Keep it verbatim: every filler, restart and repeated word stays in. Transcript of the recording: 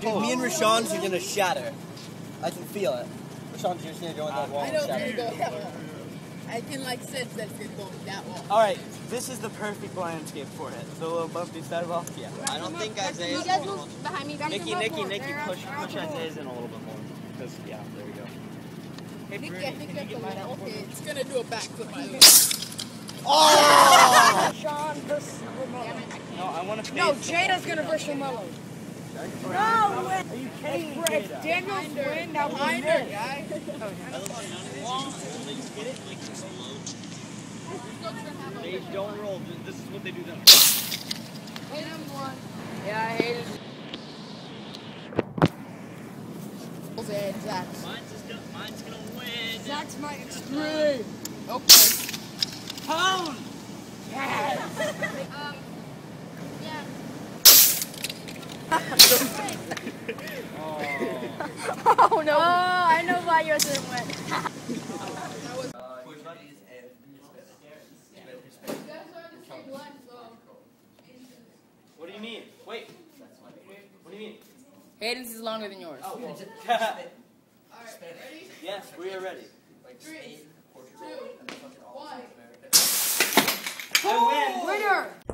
Dude, me and Rashawn's are gonna shatter. I can feel it. Rashawn's just gonna go in that wall I and know it's shatter. gonna go that wall. I can like sense that it's gonna go that wall. Alright, this is the perfect landscape for it. The little bumpy sidewalk, yeah. I don't think Isaiah's You guys move behind me. Nikki, Nikki, Nikki, push, push Isaiah's in a little bit more. Because, yeah, there we go. Hey, Nikki, Bruni, I think can you you get have mine to out for okay, me? it's gonna do a backflip by the way. Oh! Sean versus Romello. No, I want to face No, the Jada's gonna versus Romello. No way. Are you kidding me, If Jada? Daniel's win, that would be Behind her, guy. They don't roll. This is what they do then. Yeah, I hate it. Jose and Zach. Mine's, just gonna, mine's gonna win. Zach's my extreme. Okay. Pound! Yeah. Um, yeah. Oh no. Oh, I know why yours didn't win. What do you mean? Wait. What do you mean? Hayden's is longer than yours. Oh, well. Alright, ready? Yes, we are ready. Three, two, one. I win! Winner!